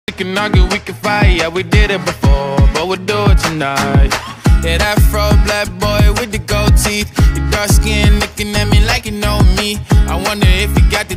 We can argue, we can fight, yeah, we did it before, but we'll do it tonight. Yeah, that fro black boy with the gold teeth, your dark skin looking at me like you know me. I wonder if you got